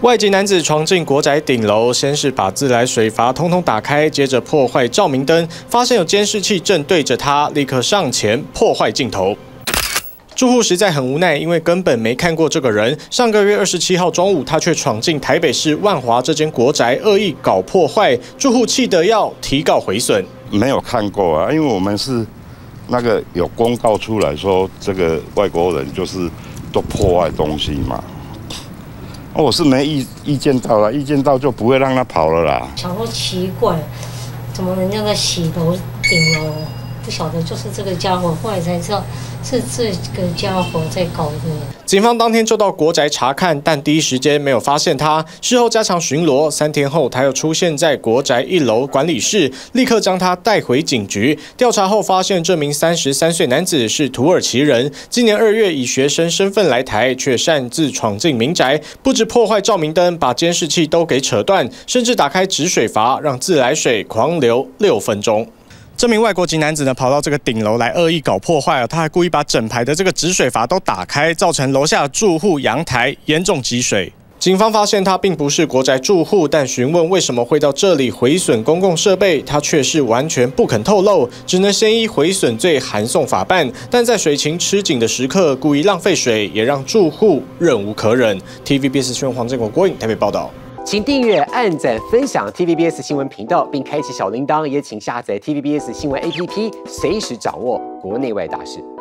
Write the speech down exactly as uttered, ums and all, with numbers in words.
外籍男子闯进国宅顶楼，先是把自来水阀通通打开，接着破坏照明灯，发现有监视器正对着他，立刻上前破坏镜头。 住户实在很无奈，因为根本没看过这个人。上个月二十七号中午，他却闯进台北市万华这间国宅，恶意搞破坏，住户气得要提告毁损。 没有看过啊，因为我们是那个有公告出来说，这个外国人就是都破坏东西嘛。我是没意意见到了，意见到就不会让他跑了啦。 想说奇怪，怎么人家在洗楼顶楼？ 不晓得，就是这个家伙，后来才知道是这个家伙在搞的。 警方当天就到国宅查看，但第一时间没有发现他。事后加强巡逻，三天后他又出现在国宅一楼管理室，立刻将他带回警局。调查后发现，这名三十三岁男子是土耳其人，今年二月以学生身份来台，却擅自闯进民宅，不止破坏照明灯，把监视器都给扯断，甚至打开止水阀，让自来水狂流六分钟。 这名外国籍男子呢，跑到这个顶楼来恶意搞破坏，他还故意把整排的这个止水阀都打开，造成楼下住户阳台严重积水。警方发现他并不是国宅住户，但询问为什么会到这里毁损公共设备，他却是完全不肯透露，只能先依毁损罪函送法办。但在水情吃紧的时刻，故意浪费水，也让住户忍无可忍。T V B S 新闻黄振国郭颖台北报道。 请订阅、按赞、分享 T V B S 新闻频道，并开启小铃铛，也请下载 T V B S 新闻 A P P， 随时掌握国内外大事。